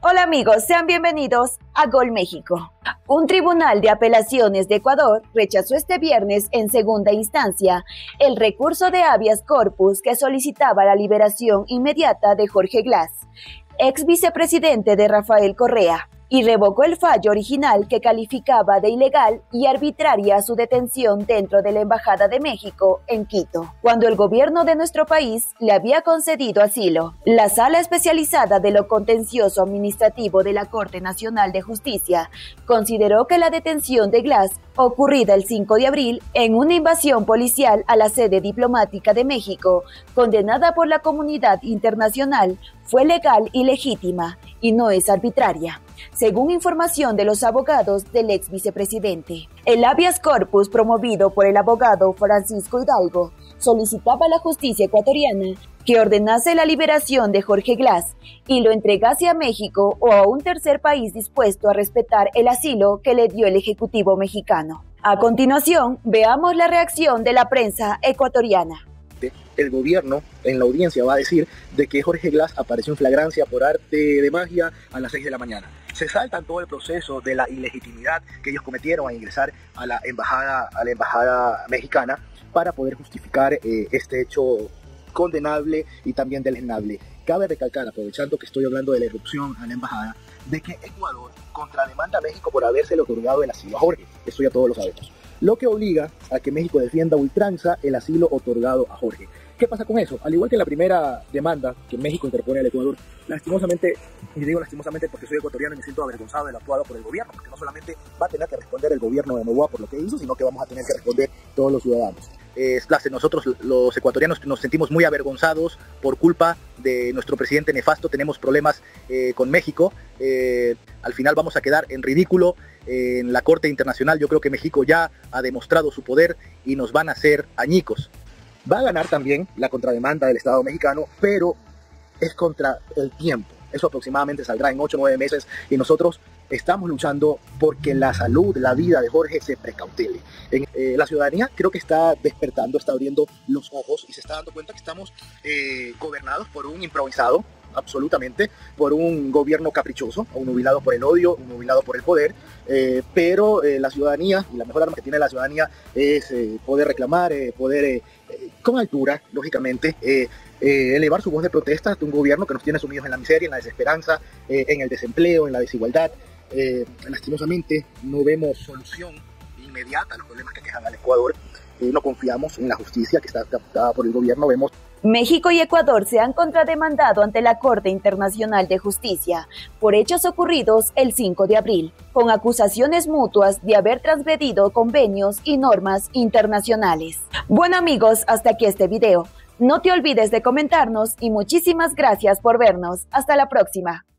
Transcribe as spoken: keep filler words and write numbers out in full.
Hola amigos, sean bienvenidos a Gol México. Un tribunal de apelaciones de Ecuador rechazó este viernes en segunda instancia el recurso de habeas corpus que solicitaba la liberación inmediata de Jorge Glass, ex vicepresidente de Rafael Correa, y revocó el fallo original que calificaba de ilegal y arbitraria su detención dentro de la Embajada de México en Quito, cuando el gobierno de nuestro país le había concedido asilo. La Sala Especializada de lo Contencioso Administrativo de la Corte Nacional de Justicia consideró que la detención de Glass, ocurrida el cinco de abril en una invasión policial a la sede diplomática de México, condenada por la comunidad internacional, fue legal y legítima y no es arbitraria, según información de los abogados del ex vicepresidente. El habeas corpus promovido por el abogado Francisco Hidalgo solicitaba a la justicia ecuatoriana que ordenase la liberación de Jorge Glass y lo entregase a México o a un tercer país dispuesto a respetar el asilo que le dio el Ejecutivo mexicano. A continuación, veamos la reacción de la prensa ecuatoriana. El gobierno en la audiencia va a decir de que Jorge Glass apareció en flagrancia por arte de magia a las seis de la mañana. Se saltan todo el proceso de la ilegitimidad que ellos cometieron al ingresar a la embajada, a la embajada mexicana para poder justificar eh, este hecho condenable y también deleznable. Cabe recalcar, aprovechando que estoy hablando de la irrupción a la embajada, de que Ecuador contrademanda a México por habérsele otorgado el asilo a Jorge. Eso ya todos lo sabemos. Lo que obliga a que México defienda a ultranza el asilo otorgado a Jorge. ¿Qué pasa con eso? Al igual que en la primera demanda que México interpone al Ecuador, lastimosamente, y digo lastimosamente porque soy ecuatoriano y me siento avergonzado de lo actuado por el gobierno, porque no solamente va a tener que responder el gobierno de Noboa por lo que hizo, sino que vamos a tener que responder todos los ciudadanos. Eh, nosotros los ecuatorianos nos sentimos muy avergonzados por culpa de nuestro presidente nefasto, tenemos problemas eh, con México, eh, al final vamos a quedar en ridículo eh, en la Corte Internacional. Yo creo que México ya ha demostrado su poder y nos van a hacer añicos. Va a ganar también la contrademanda del Estado mexicano, pero es contra el tiempo. Eso aproximadamente saldrá en ocho o nueve meses y nosotros estamos luchando porque la salud, la vida de Jorge se precautele. En, eh, la ciudadanía creo que está despertando, está abriendo los ojos y se está dando cuenta que estamos eh, gobernados por un improvisado, absolutamente, por un gobierno caprichoso, un nubilado por el odio, un nubilado por el poder, eh, pero eh, la ciudadanía, y la mejor arma que tiene la ciudadanía es eh, poder reclamar, eh, poder eh, eh, con altura, lógicamente, eh, eh, elevar su voz de protesta ante un gobierno que nos tiene sumidos en la miseria, en la desesperanza, eh, en el desempleo, en la desigualdad. Eh, lastimosamente no vemos solución inmediata a los problemas que aquejan al Ecuador. Eh, no confiamos en la justicia que está captada por el gobierno. Vemos México y Ecuador se han contrademandado ante la Corte Internacional de Justicia por hechos ocurridos el cinco de abril, con acusaciones mutuas de haber transgredido convenios y normas internacionales. Bueno amigos, hasta aquí este video. No te olvides de comentarnos y muchísimas gracias por vernos. Hasta la próxima.